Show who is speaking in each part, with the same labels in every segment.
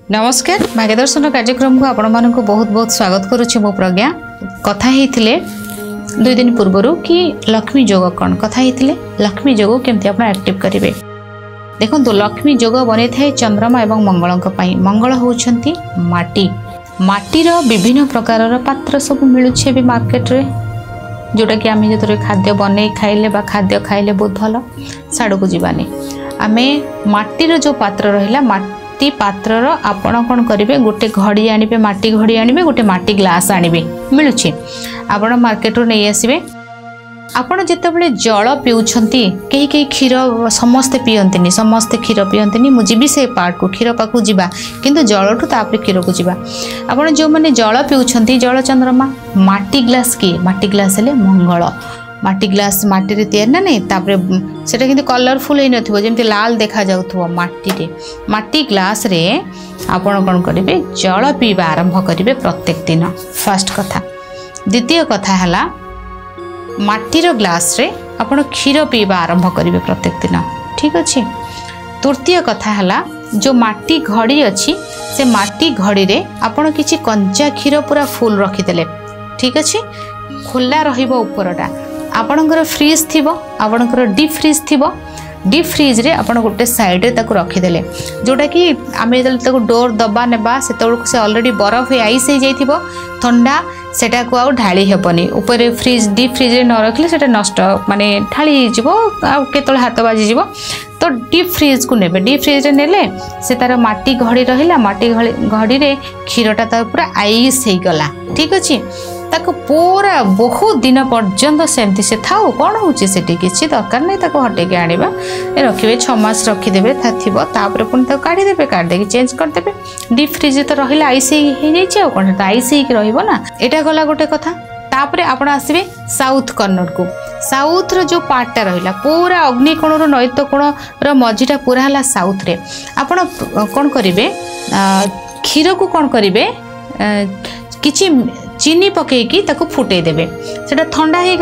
Speaker 1: नमस्कार भाग्यदर्शन कार्यक्रम को आपण मानक बहुत बहुत स्वागत करुच्ची मो प्रज्ञा। कथा होते 2 दिन पूर्वर कि लक्ष्मी जोग कौन कथा होते लक्ष्मी जोग केमती आप एक्टिव करेंगे। देखो लक्ष्मी जोग बन थाए चंद्रमा एवं मंगल मंगल होती माटी माटीर विभिन्न प्रकार पात्र सब मिलूँ मार्केट रे जोटा कि आम जो खाद्य बन खाइले खाद्य खाइले बहुत भल साड़ू को जीवानी आम माटीर जो पात्र रहा माटी पात्र आपण कौन करेंगे गोटे घड़ी आनिबे माटी घड़ी आनिबे गोटे माटी ग्लास आनिबे मिलूँ आपण मार्केट रू नहीं आसबे। आपण जितेबाला जल पिउछंती कहीं कहीं क्षीर समस्ते पियंतिनी समस्ते क्षीर पियंतिनी मु जीवी से पार्ट को क्षीर पाखु जीवा किंतु जलठू तापर क्षीर को जीवा। आपण जो माने जल पिउछंती जल चंद्रमा माटी ग्लास किए माटी ग्लास हेले मंगल माटी ग्लास माटी रे तैयार ना नहीं तापर सेटा किंतु कलरफुल हे नथिबो जेमति लाल देखा जाउथबो माटी रे माटी ग्लास रे आपण कोन करिवे जल पीवा आरंभ करिवे प्रत्येक दिन फर्स्ट कथा। द्वितीय कथा हला माटीर ग्लास रे आपण क्षीर पीवा आरंभ करिवे प्रत्येक दिन ठीक अच्छे। तृतीय कथा हला जो माटी घड़ी अच्छी से माटी घड़ी रे आपण किछि कंचा क्षीर पूरा फुल रखिदेले ठीक अच्छे खोला रहिबो ऊपरटा आपणकर फ्रिज थिबो आपणकर डीप फ्रिज थिबो डीप फ्रिज रे आपण गोटे साइड रे ताको रखिदेले जोटा कि आमे जल ताको डोर दबा नेबा से ऑलरेडी बरफ आइस हो जाइथिबो ठंडा सेटा को आउ ढाली हेबनी ऊपर फ्रिज डीप फ्रिज रे न रखले सेटा नष्ट माने ढाली जीवो आ केतल हाथ बाजी जीवो तो डीप फ्रिज को नेबे डीप फ्रिज रे नेले से तार माटी घड़ी रहिला माटी घड़ी रे क्षीरटा ता पूरा आइस हे गला ठीक अछि ताको पूरा बहुत दिन पर्यंत सेमती से थाउ कौन होची सेठी किछि दरकार नै ताको हटे के आनिबा ए रखिबे 6 मास रखि देबे थाथिबो तापर पुन ताको काढी देबे काढ देके चेंज कर देबे डीप फ्रिज तो रहिला आइस हे जाई छै कोन त आइस हे रहिबो ना एटा गला गोटे कथा। तापर आपण आसीबे साउथ कॉर्नर को साउथ रो जो पार्टटा रहिला पूरा अग्निकोण रो नैत कोण रो मझीटा पूरा हला साउथ रे आपण कोन करिवे क्षीर को कोन करिवे किछि चीनी पकेकी ताको फुटे देबे सेटा ठंडा हे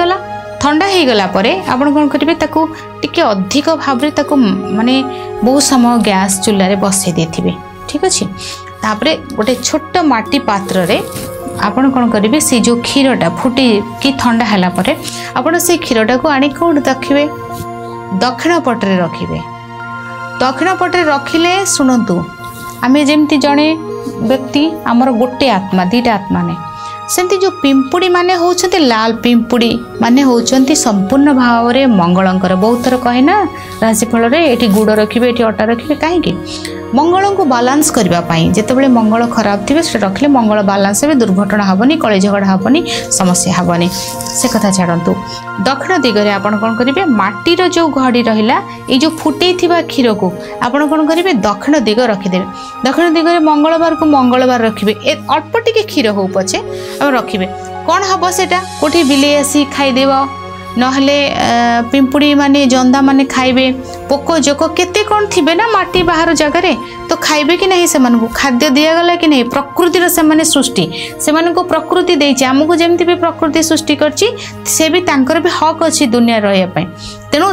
Speaker 1: गला परे आपण कोन करिवे ताको टिके अधिक भाव रे ताको माने बहुत समय गैस चूल्हा रे बसै देथिबे ठीक अछि। तापरे गोटे छोट माटी पात्र रे आपण कोन करिवे से जो क्षीरटा फुटी कि ठंडा हला परे आपण से क्षीरटा को आनी कोड रखिबे दक्षिण पट रे रखिबे दक्षिण पट रे रखिले सुनंतु आमे जेमति जणे व्यक्ति हमर गोटे आत्मा दीटा आत्मा ने सेमती जो पिंपुड़ी माने होचंती लाल पिंपुड़ी माने होचंती संपूर्ण भाव रे मंगलंकर बहुत थर कहे ना राशिफल रे एठी गुड़ रखिबे एठी अटा रखिबे काहे कि मंगल को बालांस करबा पई जेतेबेले मंगल खराब थिबे से रखले मंगल बालांस हे दुर्घटना हबनी कले झगड़ा हबनी समस्या हबनी से कथा छाड़ंतु। दक्षिण दिगरे आपण कोन करिवे माटीर जो घड़ी रहिला ए जो फुटे थिबा क्षीर को आपण कोन करिवे दक्षिण दिग रखि देबे दक्षिण दिगरे मंगलवार को मंगलवार रखिबे ए अल्प टिके क्षीर हो पछे अब रखिबे कौन हम सेटा कोठी बिले आसी खाई देबो नहले पिंपुड़ी माने जंदा माने खाइबे पोक जोक केते कौन थिबे ना माटी बाहर जगह तो खाइबे कि नहीं से खाद्य दिया गला कि नहीं प्रकृतिर से माने सृष्टि से को प्रकृति देछि हमको जेमति भी प्रकृति सृष्टि करछि से भी तांकर भी हक अछि दुनिया रहया पई तेणु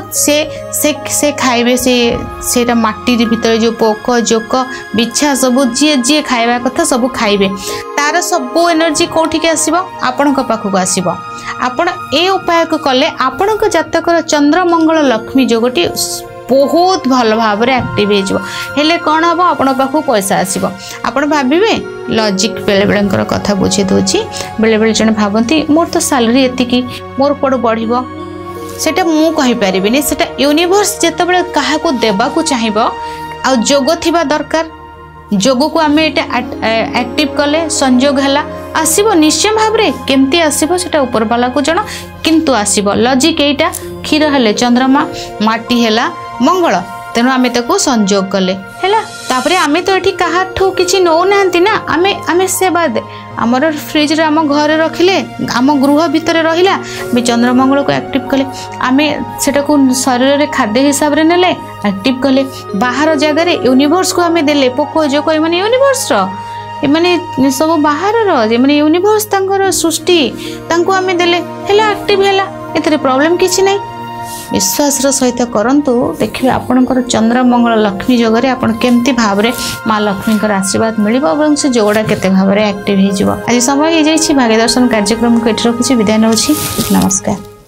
Speaker 1: से खाइबे सेटा माटी भीतर जो पोक जोक बिछा सब जी खाइबा कथा सब खाइबे तार सब एनर्जी कोठी के आसीबो आपन को पाखु आसीबो आपण ए उपाय को कले आपण को जातकर चंद्र मंगल लक्ष्मी जोगटी बहुत भल भाव रे एक्टिव हे जो हेले कोन हबो आपण पाखु पैसा आसीबो आपण भाबिबे लॉजिक बेले बेलेंकर कथा बुझे दोछि बेले बेले जने भाबंती मोर तो सैलरी एति की मोर कोड बढ़िबो सेटा मु कहि परिबिनी सेटा यूनिवर्स जेतबेले काहा को देबा को चाहिबो आ जोग थिबा दरकार जोग को आमे एटा एक्टिव कले संयोग हला आसीबो निश्चय भाव रे केमती आसीबो सेटा ऊपर वाला को जण किंतु आसीबो लॉजिक एटा क्षीर हेले चंद्रमा माटी हेला मंगल तेणु आमे ताको संयोग कले हेला तापरे आमे तो एठी काहा ठो किछि नौ नांती ना आमे से बाद हमर फ्रिज रे हम घर रखिले हम गृह भीतर रहिला बे चंद्र मंगल को एक्टिव कले आमे सेटा को शरीर रे खाद्य हिसाब रे नेले एक्टिव कले बाहर जगह रे यूनिवर्स को आमे देले पोको जो कोइ माने यूनिवर्स रो माने सब बाहर रो माने यूनिवर्स तांकर सृष्टि तांको आमे देले हेला एक्टिव हेला एतरे प्रॉब्लम किछि नै विश्वास सहित करंतु देखिए आपणकर चंद्रमंगल लक्ष्मी जोगरे आपण केमती भाव रे माँ लक्ष्मी आशीर्वाद मिलिबो एवं से जोगटा केते भाव रे एक्टिव हो आज समय हो जाइए भाग्य दर्शन कार्यक्रम को एठी रखुछि विदाय नउछि नमस्कार।